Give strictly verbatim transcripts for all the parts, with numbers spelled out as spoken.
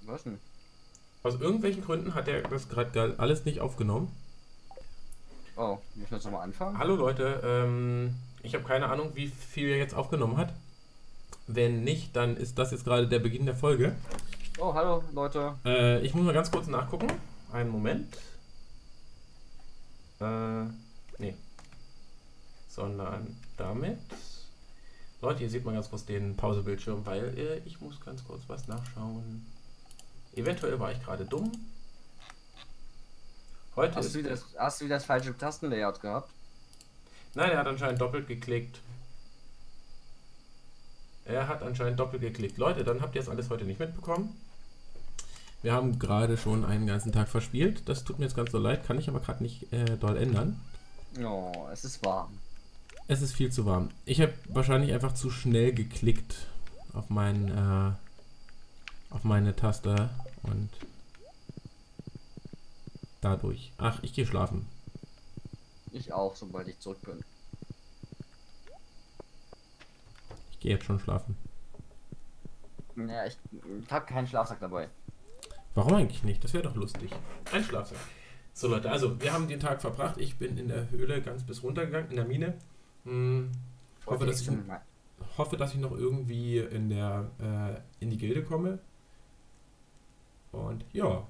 Was denn? Aus irgendwelchen Gründen hat er das gerade alles nicht aufgenommen. Oh, müssen wir jetzt nochmal anfangen? Hallo Leute, ähm, ich habe keine Ahnung, wie viel er jetzt aufgenommen hat. Wenn nicht, dann ist das jetzt gerade der Beginn der Folge. Oh, hallo Leute. Äh, ich muss mal ganz kurz nachgucken. Einen Moment. Äh, nee. Sondern damit. Leute, hier sieht man ganz kurz den Pausebildschirm, weil äh, ich muss ganz kurz was nachschauen. Eventuell war ich gerade dumm. Heute Hast ist du, wieder das, hast du wieder das falsche Tastenlayout gehabt? Nein, er hat anscheinend doppelt geklickt. Er hat anscheinend doppelt geklickt. Leute, dann habt ihr das alles heute nicht mitbekommen. Wir haben gerade schon einen ganzen Tag verspielt. Das tut mir jetzt ganz so leid, kann ich aber gerade nicht äh, doll ändern. Oh, es ist warm. Es ist viel zu warm. Ich habe wahrscheinlich einfach zu schnell geklickt auf, mein, äh, auf meine Taste und dadurch. Ach, ich gehe schlafen. Ich auch, sobald ich zurück bin. Ich gehe jetzt schon schlafen. Naja, ich, ich habe keinen Schlafsack dabei. Warum eigentlich nicht? Das wäre doch lustig. Ein Schlafsack. So Leute, also wir haben den Tag verbracht. Ich bin in der Höhle ganz bis runter gegangen, in der Mine. Hm, hoffe, dass ich, hoffe, dass ich noch irgendwie in, der, äh, in die Gilde komme. Und ja.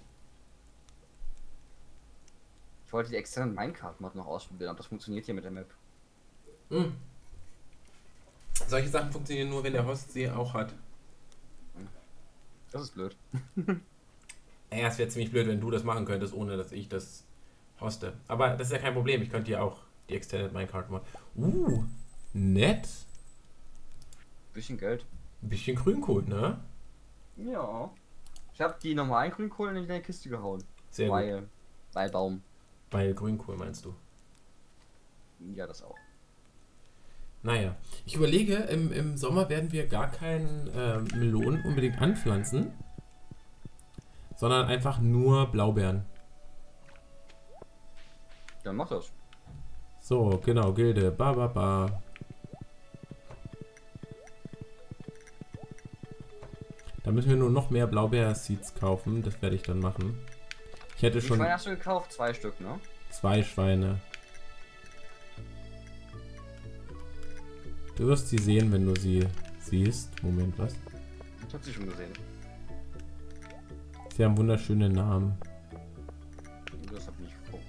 Ich wollte die externen Minecraft-Mod noch ausprobieren, aber das funktioniert hier mit der Map. Hm. Solche Sachen funktionieren nur, wenn der Host sie auch hat. Das ist blöd. Ja, es wäre ziemlich blöd, wenn du das machen könntest, ohne dass ich das hoste. Aber das ist ja kein Problem. Ich könnte ja auch die Extended Minecraft machen. Uh, nett. Bisschen Geld. Ein bisschen Grünkohl, ne? Ja. Ich habe die normalen Grünkohl in die Kiste gehauen. Sehr weil, gut. Weil Baum. Weil Grünkohl meinst du? Ja, das auch. Naja, ich überlege, im, im Sommer werden wir gar keinen äh, Melonen unbedingt anpflanzen, sondern einfach nur Blaubeeren. Dann mach das. So, genau, Gilde. Ba, ba, ba. Da müssen wir nur noch mehr Blaubeer-Seeds kaufen. Das werde ich dann machen. Ich hätte Wie schon... Schweine hast du gekauft? Zwei Stück, ne? Zwei Schweine. Du wirst sie sehen, wenn du sie siehst. Moment, was? Ich hab sie schon gesehen. Sie haben wunderschöne Namen. Das hab ich nicht geguckt.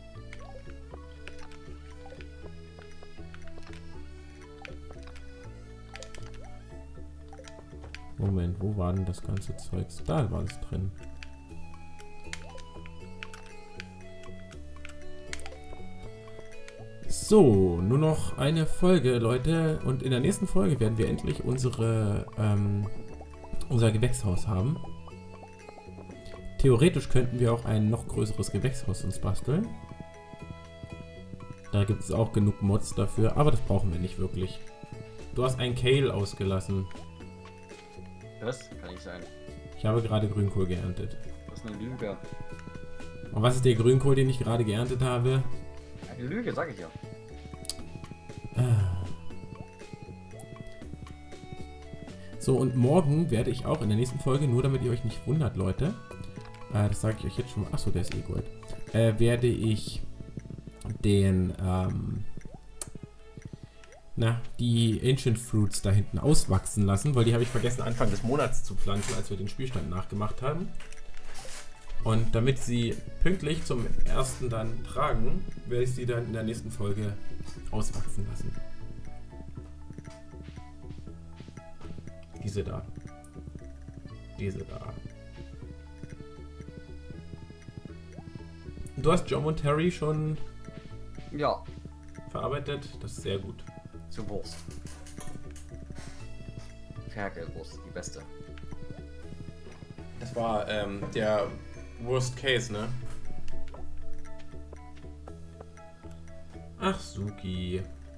Moment, wo war denn das ganze Zeugs? Da war es drin. So, nur noch eine Folge, Leute. Und in der nächsten Folge werden wir endlich unsere, ähm, unser Gewächshaus haben. Theoretisch könnten wir auch ein noch größeres Gewächshaus uns basteln. Da gibt es auch genug Mods dafür, aber das brauchen wir nicht wirklich. Du hast ein Kale ausgelassen. Das kann nicht sein. Ich habe gerade Grünkohl geerntet. Das ist eine Lüge. Und was ist der Grünkohl, den ich gerade geerntet habe? Eine Lüge, sag ich ja. So, und morgen werde ich auch in der nächsten Folge, nur damit ihr euch nicht wundert, Leute, äh, das sage ich euch jetzt schon mal, achso, der ist eh Gold, äh, werde ich den, ähm, na, die Ancient Fruits da hinten auswachsen lassen, weil die habe ich vergessen Anfang des Monats zu pflanzen, als wir den Spielstand nachgemacht haben. Und damit sie pünktlich zum ersten dann tragen, werde ich sie dann in der nächsten Folge auswachsen lassen. Diese da. Diese da. Du hast John und Terry schon Ja. verarbeitet. Das ist sehr gut. Zur Wurst. Ferkelwurst, die beste. Das war ähm, der Worst Case, ne? Ach, Suki.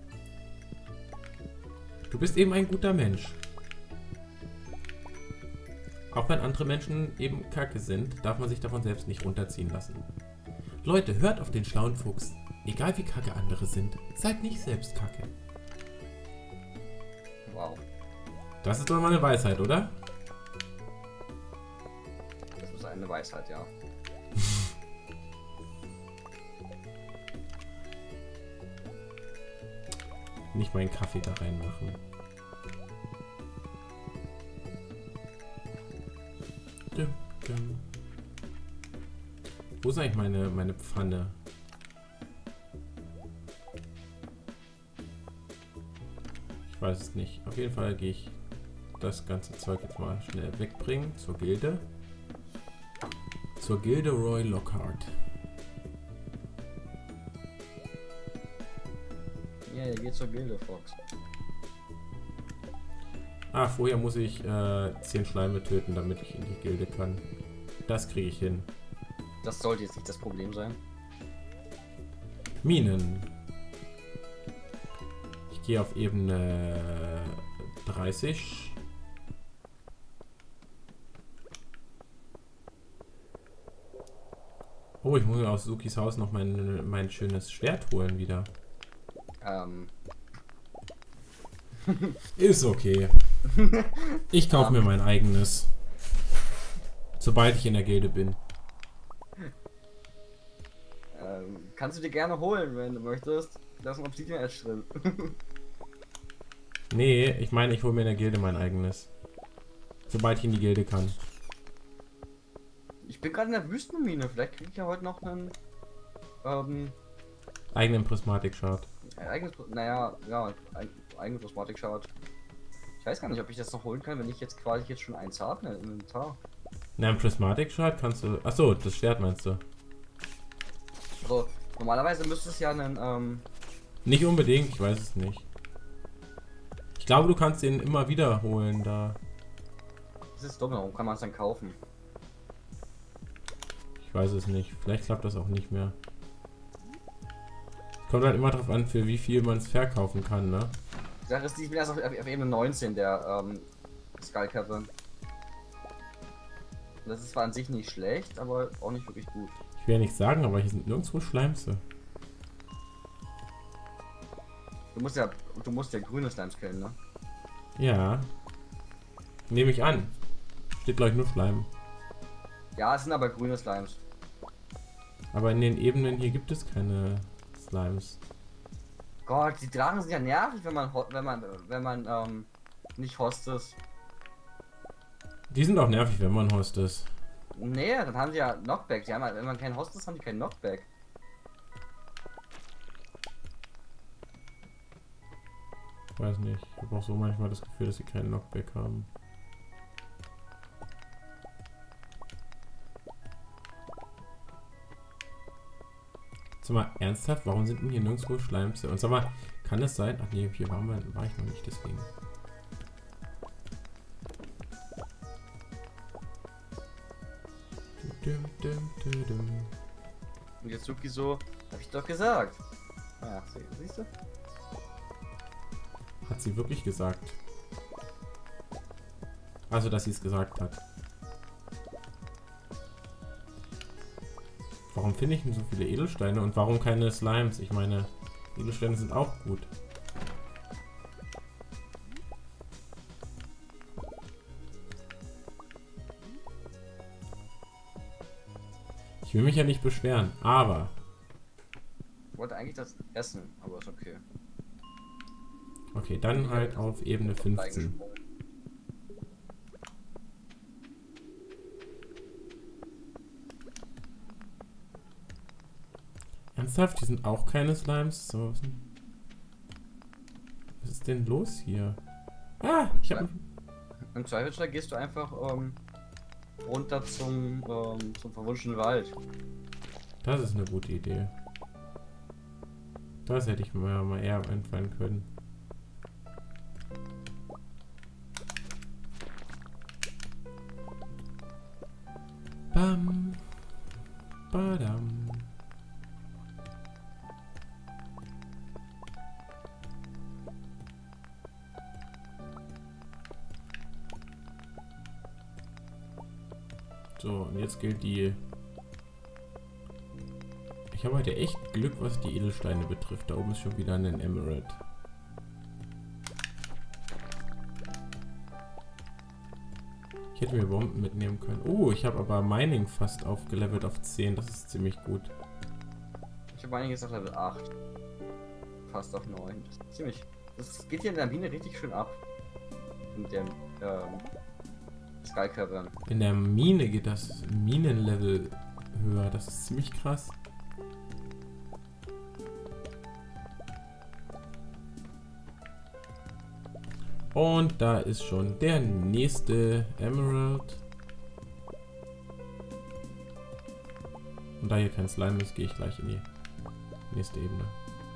Du bist eben ein guter Mensch. Auch wenn andere Menschen eben kacke sind, darf man sich davon selbst nicht runterziehen lassen. Leute, hört auf den schlauen Fuchs. Egal wie kacke andere sind, seid nicht selbst kacke. Wow. Das ist doch mal eine Weisheit, oder? ist eine Weisheit, ja. Nicht meinen Kaffee da reinmachen. Dum, dum. Wo ist eigentlich meine, meine Pfanne? Ich weiß es nicht. Auf jeden Fall gehe ich das ganze Zeug jetzt mal schnell wegbringen zur Gilde. Zur Gilde Roy Lockhart. Ja, ihr geht zur Gilde, Fox. Ah, vorher muss ich äh, zehn Schleime töten, damit ich in die Gilde kann. Das kriege ich hin. Das sollte jetzt nicht das Problem sein. Minen. Ich gehe auf Ebene dreißig. Oh, ich muss mir aus Sukis Haus noch mein, mein schönes Schwert holen wieder. Ähm. Ist okay. Ich kaufe mir mein eigenes. Sobald ich in der Gilde bin. Ähm, kannst du dir gerne holen, wenn du möchtest. Da ist ein Obsidian Edge drin. Nee, ich meine, ich hole mir in der Gilde mein eigenes. Sobald ich in die Gilde kann. Ich bin gerade in der Wüstenmine. Vielleicht kriege ich ja heute noch einen ähm, Eigenen Prismatik-Shard. ein eigenes, naja, ja, ein, eigenen Prismatik-Shard. Ich weiß gar nicht, ob ich das noch holen kann, wenn ich jetzt quasi jetzt schon eins habe im Inventar. Na, ein Prismatik-Shard kannst du... Achso, das Schwert meinst du? Also, normalerweise müsste es ja einen, ähm... Nicht unbedingt, ich weiß es nicht. Ich glaube, du kannst den immer wieder holen, da... Das ist dumm, warum kann man es dann kaufen? Ich weiß es nicht. Vielleicht klappt das auch nicht mehr. Kommt halt immer drauf an, für wie viel man es verkaufen kann, ne? Die Sache ist, ich bin erst auf, auf Ebene neunzehn der, ähm, Skull Cavern. Das ist zwar an sich nicht schlecht, aber auch nicht wirklich gut. Ich will ja nicht sagen, aber hier sind nirgendwo Schleimse. Du musst ja, du musst ja grüne Slimes killen, ne? Ja. Nehme ich an. Steht gleich nur Schleim. Ja, es sind aber grüne Slimes. Aber in den Ebenen hier gibt es keine Slimes. Gott, die Drachen sind ja nervig, wenn man, ho- wenn man, wenn man, ähm, nicht Host ist. Die sind auch nervig, wenn man Host ist. Nee, dann haben sie ja Knockback. Die haben halt, wenn man kein Host ist, haben die keinen Knockback. Ich weiß nicht. Ich habe auch so manchmal das Gefühl, dass sie keinen Knockback haben. Sag mal, ernsthaft? Warum sind denn hier nirgendwo Schleimse? Und sag mal, kann es sein? Ach nee, hier waren wir, war ich noch nicht, deswegen. Dum, dum, dum, dum. Und jetzt Suki so, hab ich doch gesagt. Ja, siehst du? Hat sie wirklich gesagt? Also, dass sie es gesagt hat. Warum finde ich denn so viele Edelsteine und warum keine Slimes? Ich meine, Edelsteine sind auch gut. Ich will mich ja nicht beschweren, aber... Ich wollte eigentlich das essen, aber ist okay. Okay, dann halt auf Ebene fünfzehn. Ernsthaft? Die sind auch keine Slimes? So, was, denn? Was ist denn los hier? Ah, ich hab... Im Zweifelsfall gehst du einfach ähm, runter zum, ähm, zum verwunschenen Wald. Das ist eine gute Idee. Das hätte ich mir mal eher einfallen können. Bam. Badam. So, und jetzt gilt die... Ich habe heute echt Glück, was die Edelsteine betrifft. Da oben ist schon wieder ein Emerald. Ich hätte mir Bomben mitnehmen können. Oh, ich habe aber Mining fast aufgelevelt auf zehn. Das ist ziemlich gut. Ich habe Mining jetzt auf Level acht. Fast auf neun. Das ist ziemlich. Das geht hier in der Mine richtig schön ab. In dem ähm, Sky Cavern. In der Mine geht das Minenlevel höher. Das ist ziemlich krass. Und da ist schon der nächste Emerald. Und da hier kein Slime ist, gehe ich gleich in die nächste Ebene.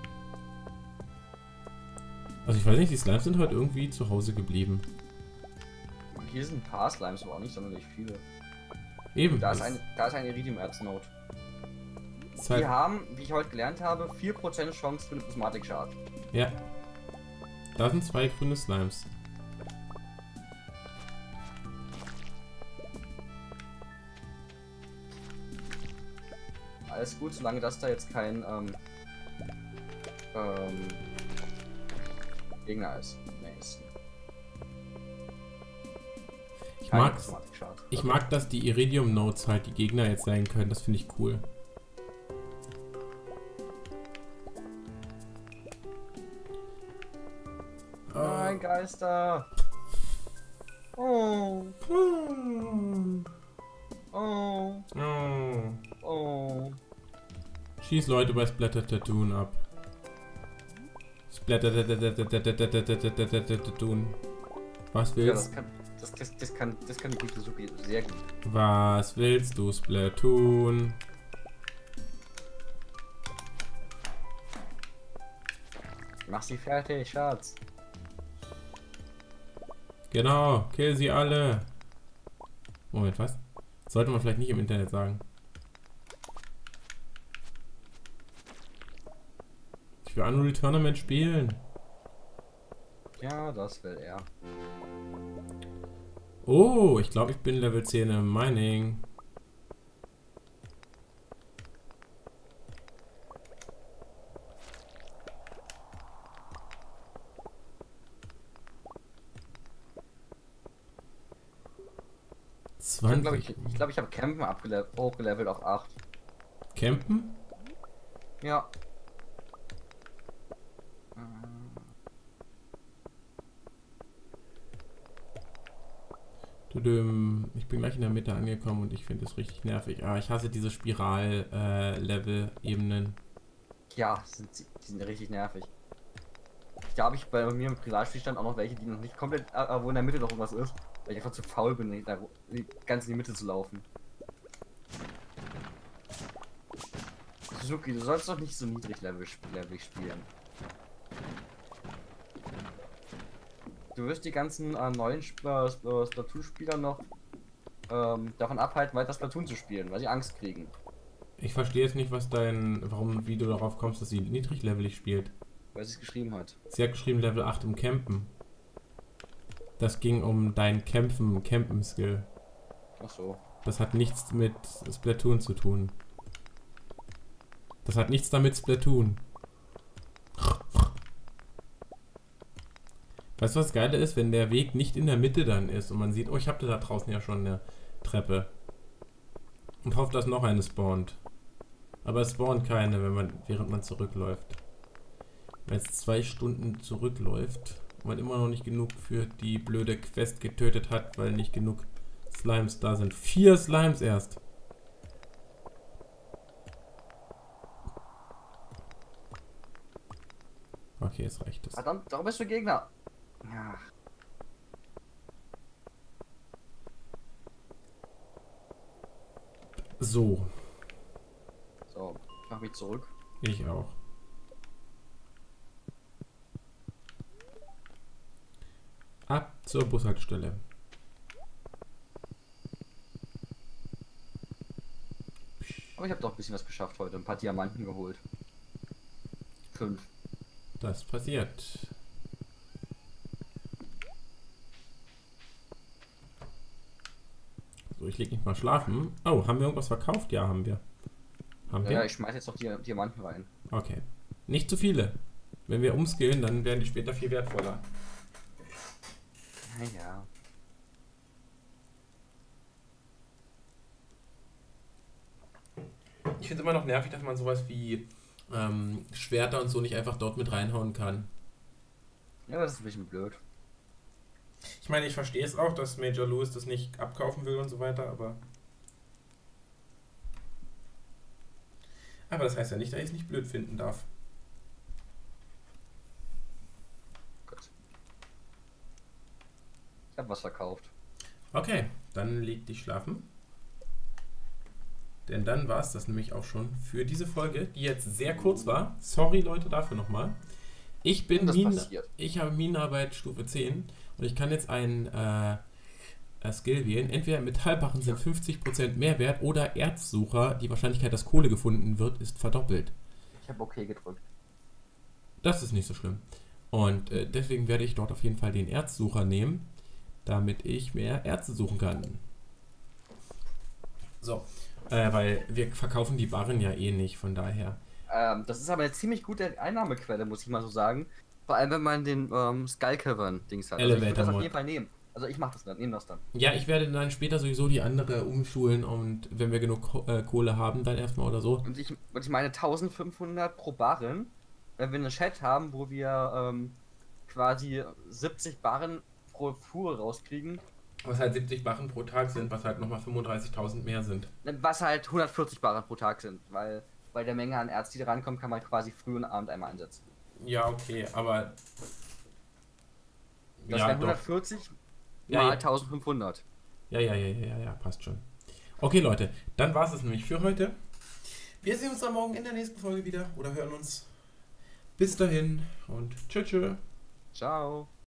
Also ich weiß nicht, die Slimes sind heute irgendwie zu Hause geblieben. Hier sind ein paar Slimes, aber auch nicht sonderlich viele. Eben. Da ist ein, da ist ein Iridium-Erz-Node. Halt Die haben, wie ich heute gelernt habe, vier Prozent Chance für eine Prismatik-Shard. Ja. Da sind zwei grüne Slimes. Alles gut, solange das da jetzt kein ähm, ähm, Gegner ist. Nee, ist Ich keine mag, Prismatik-Shard. ich Okay. mag, dass die Iridium Nodes halt die Gegner jetzt sein können. Das finde ich cool. Nein, Geister! Oh, oh, Oh. oh. Schieß Leute bei Splatter Tattoo ab. Splatter Tattoo. Was Ja, willst das kann, das, das, das kann, das kann die gute Suki sehr gut. Was willst du, Splatoon? Mach sie fertig, Schatz. Genau, kill sie alle. Moment, was? Sollte man vielleicht nicht im Internet sagen. Ich will Unreal Tournament spielen. Ja, das will er. Oh, ich glaube, ich bin Level zehn im Mining. Ich glaube, zwanzig. ich, ich, glaub, ich habe Campen abgele- hochgelevelt auf acht. Campen? Ja. Tudum. Ich bin gleich in der Mitte angekommen und ich finde es richtig nervig. Ah, ich hasse diese Spiral-Level-Ebenen. Ja, sind, sie- die sind richtig nervig. Da habe ich bei mir im Privatspielstand auch noch welche, die noch nicht komplett, äh, wo in der Mitte noch irgendwas ist, weil ich einfach zu faul bin, nicht da, ganz in die Mitte zu laufen. Suzuki, du sollst doch nicht so niedrig Level, Level spielen. Du wirst die ganzen äh, neuen Sp äh, Splatoon-Spieler noch ähm, davon abhalten, weiter Splatoon zu spielen, weil sie Angst kriegen. Ich verstehe jetzt nicht, was dein, warum, wie du darauf kommst, dass sie niedriglevelig spielt. Weil sie es geschrieben hat. Sie hat geschrieben Level acht im Campen. Das ging um dein Kämpfen, Campen-Skill. Ach so. Das hat nichts mit Splatoon zu tun. Das hat nichts damit Splatoon. Weißt du, was geil ist, wenn der Weg nicht in der Mitte dann ist und man sieht, oh, ich habe da draußen ja schon eine Treppe. Und hofft, dass noch eine spawnt. Aber es spawnt keine, wenn man, während man zurückläuft. Wenn es zwei Stunden zurückläuft und man immer noch nicht genug für die blöde Quest getötet hat, weil nicht genug Slimes da sind. Vier Slimes erst. Okay, jetzt reicht es. Verdammt, darum bist du Gegner. Ja. So, So, ich mach mich zurück. ich auch. Ab zur Bushaltestelle. Aber ich habe doch ein bisschen was geschafft heute. Ein paar Diamanten geholt. Fünf. Das passiert. So, ich leg nicht mal schlafen. Oh, haben wir irgendwas verkauft? Ja, haben wir. Haben Ja, wir? ja, ich schmeiß jetzt noch die Diamanten rein. Okay. Nicht zu viele. Wenn wir umskillen, dann werden die später viel wertvoller. Ja, ja. Ich finde es immer noch nervig, dass man sowas wie ähm, Schwerter und so nicht einfach dort mit reinhauen kann. Ja, das ist ein bisschen blöd. Ich meine, ich verstehe es auch, dass Major Lewis das nicht abkaufen will und so weiter, aber... Aber das heißt ja nicht, dass ich es nicht blöd finden darf. Gut. Ich habe was verkauft. Okay, dann leg dich schlafen. Denn dann war es das nämlich auch schon für diese Folge, die jetzt sehr kurz war. Sorry Leute dafür nochmal. Ich bin Das Minen, passiert. ich habe Minenarbeit Stufe zehn und ich kann jetzt einen äh, äh, Skill wählen. Entweder Metallbarren sind fünfzig Prozent mehr wert oder Erzsucher, die Wahrscheinlichkeit, dass Kohle gefunden wird, ist verdoppelt. Ich habe okay gedrückt. Das ist nicht so schlimm. Und äh, deswegen werde ich dort auf jeden Fall den Erzsucher nehmen, damit ich mehr Erze suchen kann. So, äh, weil wir verkaufen die Barren ja eh nicht, von daher. Ähm, das ist aber eine ziemlich gute Einnahmequelle, muss ich mal so sagen. Vor allem, wenn man den ähm, Skull Cavern Dings hat. Also ich würde das auf jeden Fall nehmen. Also ich mach das dann, nehme das dann. Ja, ich werde dann später sowieso die andere umschulen und wenn wir genug Ko äh, Kohle haben, dann erstmal oder so. Und ich, und ich meine eintausendfünfhundert pro Barren, wenn wir einen Chat haben, wo wir ähm, quasi siebzig Barren pro Fuhre rauskriegen. Was halt siebzig Barren pro Tag sind, was halt nochmal fünfunddreißigtausend mehr sind. Was halt hundertvierzig Barren pro Tag sind, weil bei der Menge an Erz, die da rankommt, kann man quasi früh und Abend einmal einsetzen. Ja, okay, aber... Das ja, wären hundertvierzig ja, mal ja. eintausendfünfhundert. Ja, ja, ja, ja, ja, ja, passt schon. Okay, Leute, dann war es es nämlich für heute. Wir sehen uns dann morgen in der nächsten Folge wieder oder hören uns. Bis dahin und tschüss, tschüss. Ciao.